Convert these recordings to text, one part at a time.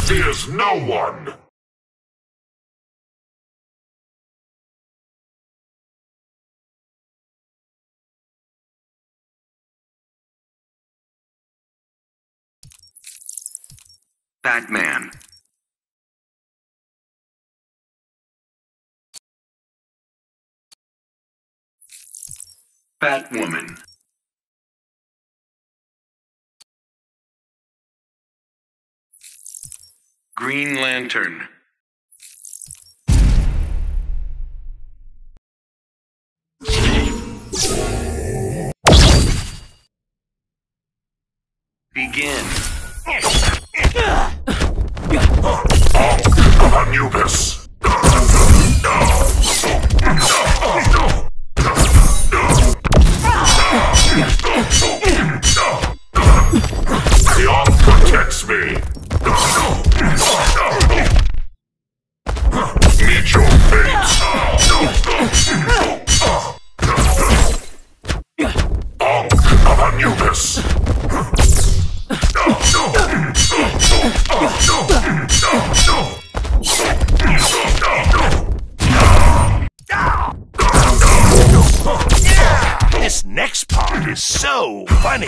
fears no one! Batman. Batwoman. Green Lantern. Begin. Anubis! The Ark protects me! Meet your fate! Ark of Anubis! This next part is so funny.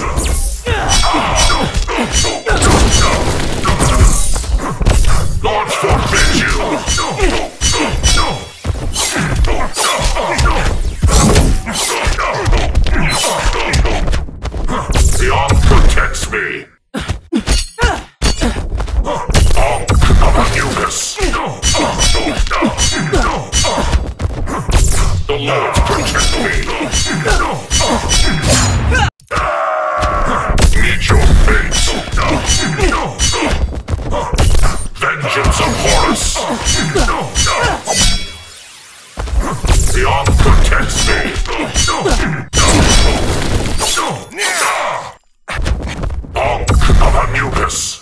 Lords forbid you! The Ark protects me! Ark of Anubis! The Lords protect me! Meet your fate! Vengeance of Horus! The Ark protects me! Ark of Anubis!